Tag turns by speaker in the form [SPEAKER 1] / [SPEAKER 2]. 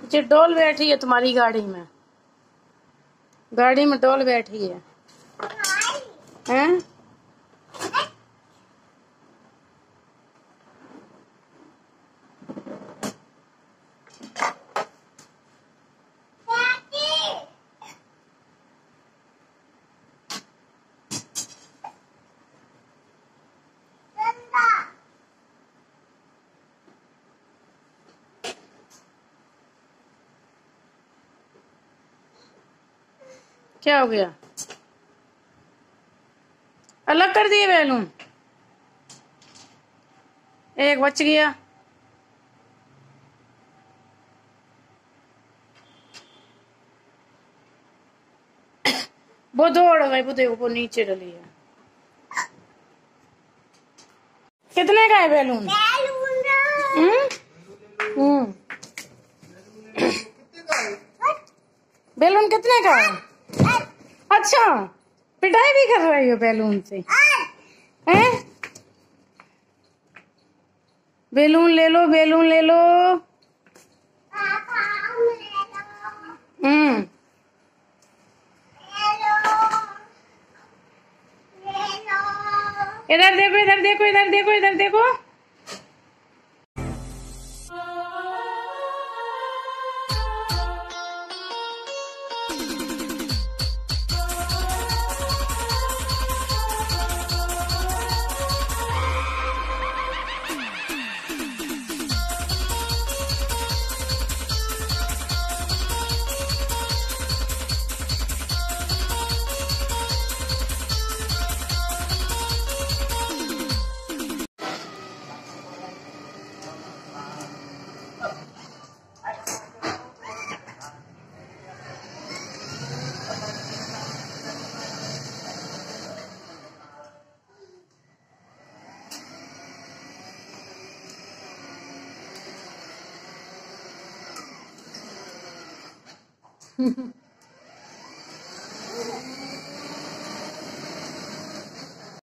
[SPEAKER 1] पीछे डॉल बैठी है तुम्हारी गाड़ी में। गाड़ी में डॉल बैठी है। हैं? क्या हो गया? अलग कर दिए बैलून। एक बच गया। वो दौड़ गई, वो देखो वो नीचे डली है। कितने का है बैलून? हम्म। बैलून कितने का है? अच्छा, पिटाई भी कर रही हो बैलून से? हैं? बैलून ले लो, बैलून ले लो। हम्म। इधर देखो, इधर देखो, इधर देखो, इधर देखो।